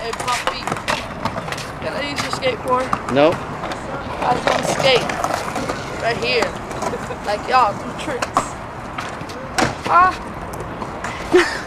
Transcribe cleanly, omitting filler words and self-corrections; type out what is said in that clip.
Hey, Poppy, can I use your skateboard? No. I just want to skate. Right here. Like y'all, do tricks. Ah.